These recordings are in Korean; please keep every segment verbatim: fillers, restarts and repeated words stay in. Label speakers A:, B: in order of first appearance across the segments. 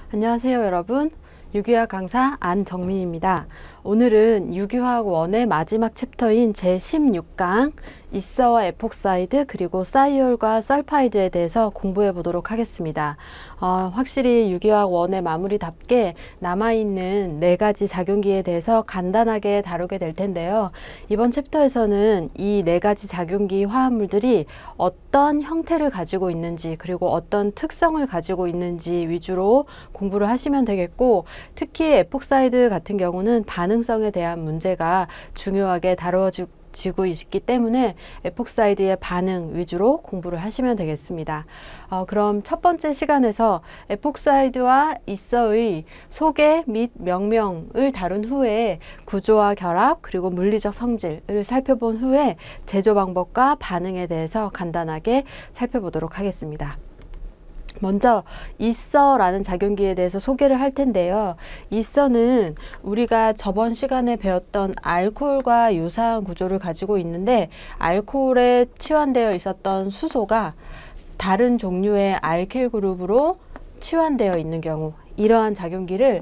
A: 안녕하세요 여러분, 유기화학 강사 안정민입니다. 오늘은 유기화학 원의 마지막 챕터인 제십육 강 이서와 에폭사이드 그리고 사이올과 설파이드에 대해서 공부해 보도록 하겠습니다. 어, 확실히 유기화학 원의 마무리답게 남아있는 네 가지 작용기에 대해서 간단하게 다루게 될 텐데요. 이번 챕터에서는 이 네 가지 작용기 화합물들이 어떤 형태를 가지고 있는지 그리고 어떤 특성을 가지고 있는지 위주로 공부를 하시면 되겠고, 특히 에폭사이드 같은 경우는 반응성에 대한 문제가 중요하게 다루어지고 지고 있기 때문에 에폭사이드의 반응 위주로 공부를 하시면 되겠습니다. 어, 그럼 첫 번째 시간에서 에폭사이드와 이서의 소개 및 명명을 다룬 후에 구조와 결합 그리고 물리적 성질을 살펴본 후에 제조 방법과 반응에 대해서 간단하게 살펴보도록 하겠습니다. 먼저 이서라는 작용기에 대해서 소개를 할 텐데요. 이서는 우리가 저번 시간에 배웠던 알코올과 유사한 구조를 가지고 있는데, 알코올에 치환되어 있었던 수소가 다른 종류의 알킬 그룹으로 치환되어 있는 경우, 이러한 작용기를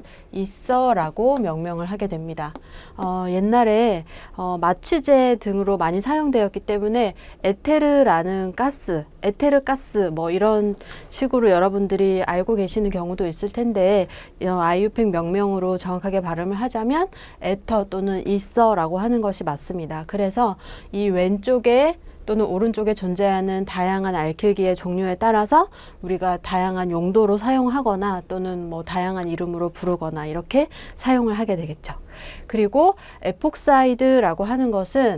A: 이서라고 명명을 하게 됩니다. 어, 옛날에 어, 마취제 등으로 많이 사용되었기 때문에 에테르라는 가스, 에테르 가스 뭐 이런 식으로 여러분들이 알고 계시는 경우도 있을 텐데, 어, 아이유팩 명명으로 정확하게 발음을 하자면 에터 또는 이서라고 하는 것이 맞습니다. 그래서 이 왼쪽에 또는 오른쪽에 존재하는 다양한 알킬기의 종류에 따라서 우리가 다양한 용도로 사용하거나 또는 뭐 다양한 이름으로 부르거나 이렇게 사용을 하게 되겠죠. 그리고 에폭사이드라고 하는 것은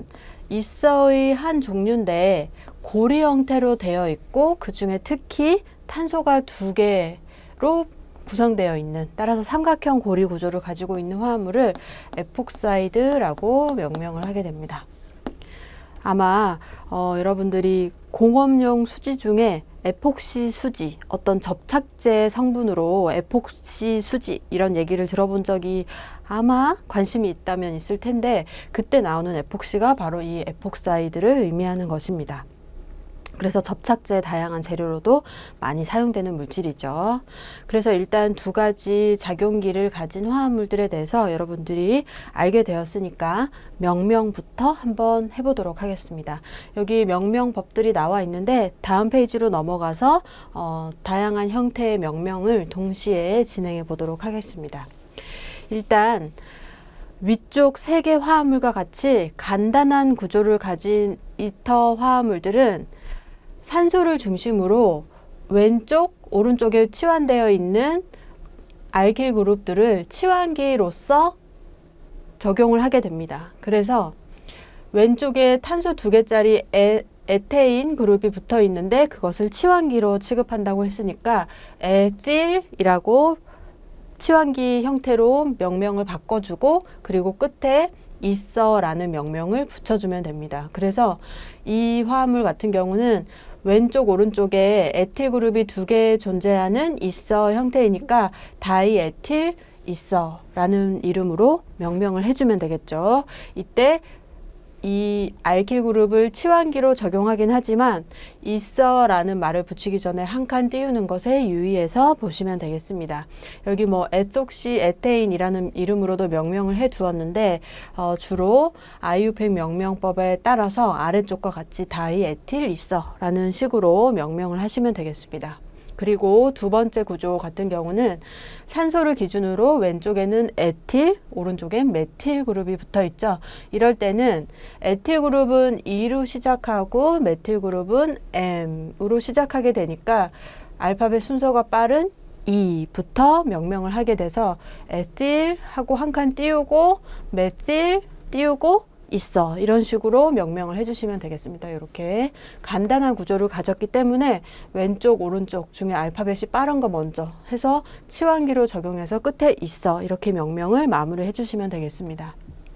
A: 이서의 한 종류인데 고리 형태로 되어 있고, 그 중에 특히 탄소가 두 개로 구성되어 있는, 따라서 삼각형 고리 구조를 가지고 있는 화합물을 에폭사이드라고 명명을 하게 됩니다. 아마 어, 여러분들이 공업용 수지 중에 에폭시 수지, 어떤 접착제 성분으로 에폭시 수지 이런 얘기를 들어본 적이 아마 관심이 있다면 있을 텐데, 그때 나오는 에폭시가 바로 이 에폭사이드를 의미하는 것입니다. 그래서 접착제 다양한 재료로도 많이 사용되는 물질이죠. 그래서 일단 두 가지 작용기를 가진 화합물들에 대해서 여러분들이 알게 되었으니까 명명부터 한번 해보도록 하겠습니다. 여기 명명법들이 나와 있는데 다음 페이지로 넘어가서 어, 다양한 형태의 명명을 동시에 진행해 보도록 하겠습니다. 일단 위쪽 세 개 화합물과 같이 간단한 구조를 가진 이터 화합물들은 산소를 중심으로 왼쪽, 오른쪽에 치환되어 있는 알킬 그룹들을 치환기로서 적용을 하게 됩니다. 그래서 왼쪽에 탄소 두 개짜리 에, 에테인 그룹이 붙어 있는데 그것을 치환기로 취급한다고 했으니까 에틸이라고 치환기 형태로 명명을 바꿔주고, 그리고 끝에 이서라는 명명을 붙여주면 됩니다. 그래서 이 화합물 같은 경우는 왼쪽 오른쪽에 에틸 그룹이 두 개 존재하는 이서 형태이니까 다이에틸 이서라는 이름으로 명명을 해주면 되겠죠. 이때 이 알킬 그룹을 치환기로 적용하긴 하지만 이서라는 말을 붙이기 전에 한 칸 띄우는 것에 유의해서 보시면 되겠습니다. 여기 뭐 에톡시 에테인이라는 이름으로도 명명을 해 두었는데 어, 주로 아이유팩 명명법에 따라서 아래쪽과 같이 다이에틸 이서라는 식으로 명명을 하시면 되겠습니다. 그리고 두 번째 구조 같은 경우는 산소를 기준으로 왼쪽에는 에틸, 오른쪽엔 메틸 그룹이 붙어 있죠. 이럴 때는 에틸 그룹은 E로 시작하고 메틸 그룹은 M으로 시작하게 되니까 알파벳 순서가 빠른 E부터 명명을 하게 돼서 에틸 하고 한 칸 띄우고 메틸 띄우고 있어, 이런 식으로 명명을 해주시면 되겠습니다. 이렇게 간단한 구조를 가졌기 때문에 왼쪽 오른쪽 중에 알파벳이 빠른 거 먼저 해서 치환기로 적용해서 끝에 있어 이렇게 명명을 마무리 해주시면 되겠습니다.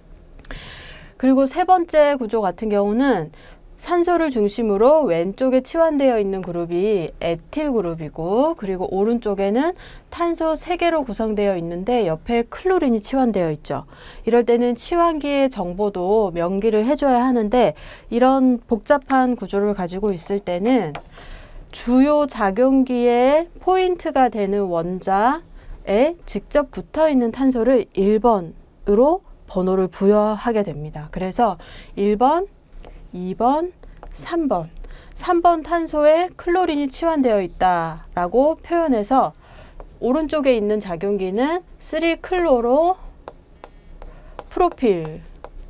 A: 그리고 세 번째 구조 같은 경우는 산소를 중심으로 왼쪽에 치환되어 있는 그룹이 에틸 그룹이고, 그리고 오른쪽에는 탄소 세 개로 구성되어 있는데 옆에 클로린이 치환되어 있죠. 이럴 때는 치환기의 정보도 명기를 해줘야 하는데, 이런 복잡한 구조를 가지고 있을 때는 주요 작용기의 포인트가 되는 원자 직접 붙어 있는 탄소를 일 번으로 번호를 부여하게 됩니다. 그래서 일 번, 이 번, 삼 번. 삼 번 탄소에 클로린이 치환되어 있다라고 표현해서 오른쪽에 있는 작용기는 삼 클로로 프로필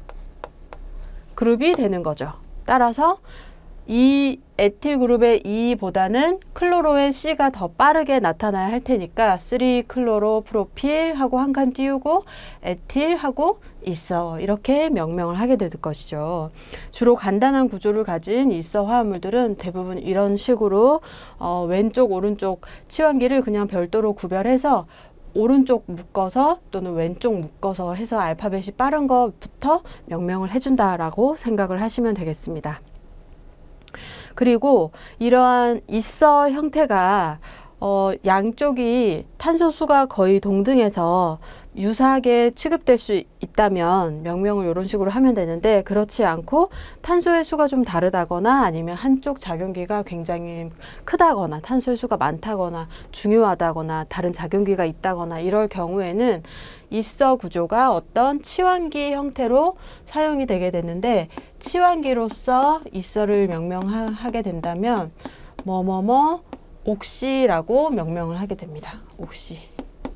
A: 그룹이 되는 거죠. 따라서 이 에틸 그룹의 E보다는 클로로의 C가 더 빠르게 나타나야 할 테니까 삼 클로로 프로필 하고 한 칸 띄우고 에틸 하고 있어, 이렇게 명명을 하게 될 것이죠. 주로 간단한 구조를 가진 있어 화합물들은 대부분 이런 식으로 어, 왼쪽 오른쪽 치환기를 그냥 별도로 구별해서 오른쪽 묶어서 또는 왼쪽 묶어서 해서 알파벳이 빠른 것부터 명명을 해준다라고 생각을 하시면 되겠습니다. 그리고 이러한 있어 형태가 어, 양쪽이 탄소 수가 거의 동등해서 유사하게 취급될 수 있다면 명명을 이런 식으로 하면 되는데, 그렇지 않고 탄소의 수가 좀 다르다거나 아니면 한쪽 작용기가 굉장히 크다거나 탄소의 수가 많다거나 중요하다거나 다른 작용기가 있다거나 이럴 경우에는 있어 구조가 어떤 치환기 형태로 사용이 되게 되는데, 치환기로서 있어를 명명하게 된다면 뭐뭐뭐 옥시라고 명명을 하게 됩니다. 옥시.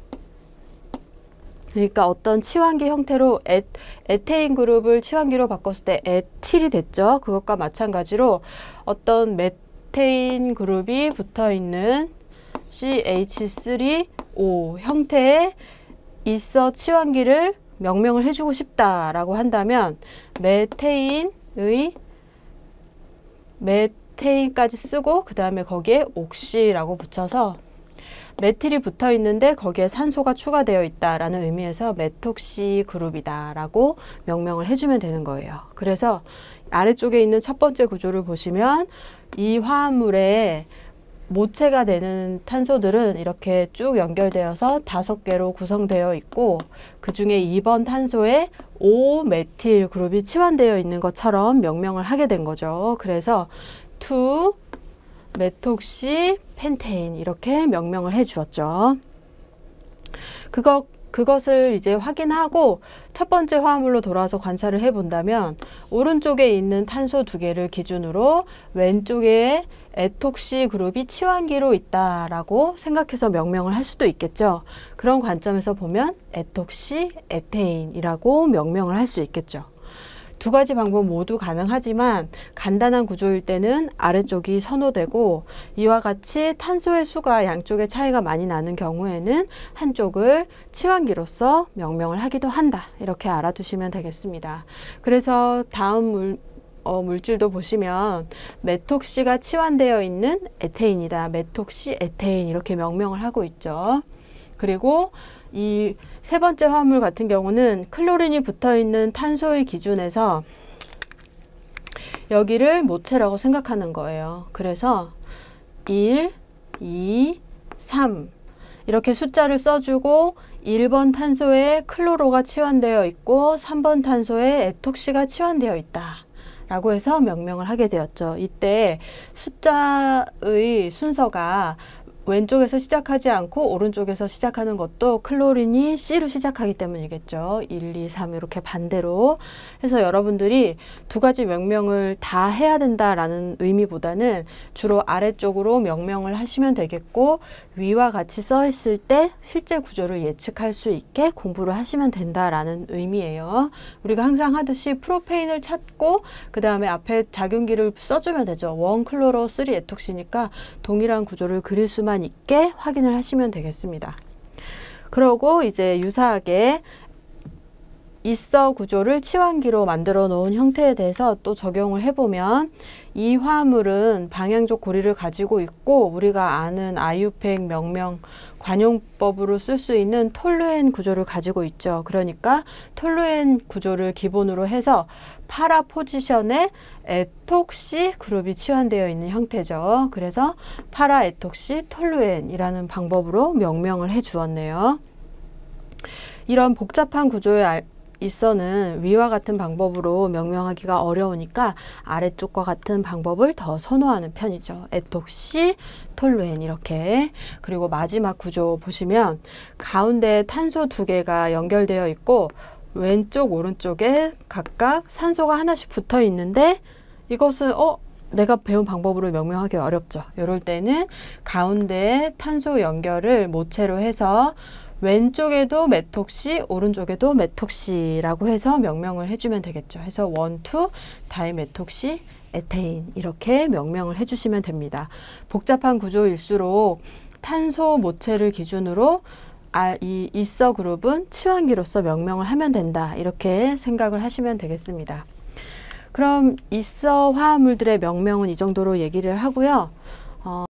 A: 그러니까 어떤 치환기 형태로 에, 에테인 그룹을 치환기로 바꿨을 때 에틸이 됐죠. 그것과 마찬가지로 어떤 메테인 그룹이 붙어 있는 씨 에이치 쓰리 오 형태의 있어 치환기를 명명을 해주고 싶다라고 한다면 메테인의 메테인까지 쓰고 그 다음에 거기에 옥시라고 붙여서 메틸이 붙어 있는데 거기에 산소가 추가되어 있다라는 의미에서 메톡시 그룹이다 라고 명명을 해주면 되는 거예요. 그래서 아래쪽에 있는 첫 번째 구조를 보시면 이 화합물에 모체가 되는 탄소들은 이렇게 쭉 연결되어서 다섯 개로 구성되어 있고, 그 중에 이 번 탄소에 오 메틸 그룹이 치환되어 있는 것처럼 명명을 하게 된 거죠. 그래서 이 메톡시 펜테인 이렇게 명명을 해 주었죠. 그거, 그것을 이제 확인하고 첫 번째 화합물로 돌아와서 관찰을 해 본다면 오른쪽에 있는 탄소 두 개를 기준으로 왼쪽에 에톡시 그룹이 치환기로 있다라고 생각해서 명명을 할 수도 있겠죠. 그런 관점에서 보면 에톡시 에테인이라고 명명을 할 수 있겠죠. 두 가지 방법 모두 가능하지만 간단한 구조일 때는 아래쪽이 선호되고, 이와 같이 탄소의 수가 양쪽의 차이가 많이 나는 경우에는 한쪽을 치환기로서 명명을 하기도 한다, 이렇게 알아두시면 되겠습니다. 그래서 다음 물, 어, 물질도 보시면 메톡시가 치환되어 있는 에테인이다, 메톡시 에테인 이렇게 명명을 하고 있죠. 그리고 이 세 번째 화합물 같은 경우는 클로린이 붙어 있는 탄소의 기준에서 여기를 모체라고 생각하는 거예요. 그래서 일, 이, 삼 이렇게 숫자를 써주고 일 번 탄소에 클로로가 치환되어 있고 삼 번 탄소에 에톡시가 치환되어 있다 라고 해서 명명을 하게 되었죠. 이때 숫자의 순서가 왼쪽에서 시작하지 않고 오른쪽에서 시작하는 것도 클로린이 C로 시작하기 때문이겠죠. 일, 이, 삼 이렇게 반대로 해서 여러분들이 두 가지 명명을 다 해야 된다라는 의미보다는 주로 아래쪽으로 명명을 하시면 되겠고, 위와 같이 써 있을 때 실제 구조를 예측할 수 있게 공부를 하시면 된다라는 의미예요. 우리가 항상 하듯이 프로페인을 찾고 그 다음에 앞에 작용기를 써주면 되죠. 일 클로로 삼 에톡시니까 동일한 구조를 그릴 수만 있게 확인을 하시면 되겠습니다. 그러고 이제 유사하게 있어 구조를 치환기로 만들어 놓은 형태에 대해서 또 적용을 해보면, 이 화합물은 방향족 고리를 가지고 있고 우리가 아는 아이유팩 명명 관용법으로 쓸 수 있는 톨루엔 구조를 가지고 있죠. 그러니까 톨루엔 구조를 기본으로 해서 파라 포지션에 에톡시 그룹이 치환되어 있는 형태죠. 그래서 파라 에톡시 톨루엔이라는 방법으로 명명을 해 주었네요. 이런 복잡한 구조의 알, 있어는 위와 같은 방법으로 명명하기가 어려우니까 아래쪽과 같은 방법을 더 선호하는 편이죠. 에톡시, 톨루엔 이렇게. 그리고 마지막 구조 보시면 가운데 탄소 두 개가 연결되어 있고 왼쪽 오른쪽에 각각 산소가 하나씩 붙어 있는데 이것은 어 내가 배운 방법으로 명명하기 어렵죠. 이럴 때는 가운데에 탄소 연결을 모체로 해서 왼쪽에도 메톡시, 오른쪽에도 메톡시라고 해서 명명을 해주면 되겠죠. 해서 원, 투, 다이메톡시, 에테인 이렇게 명명을 해주시면 됩니다. 복잡한 구조일수록 탄소 모체를 기준으로 아, 이 이서 그룹은 치환기로서 명명을 하면 된다. 이렇게 생각을 하시면 되겠습니다. 그럼 이서 화합물들의 명명은 이 정도로 얘기를 하고요. 어,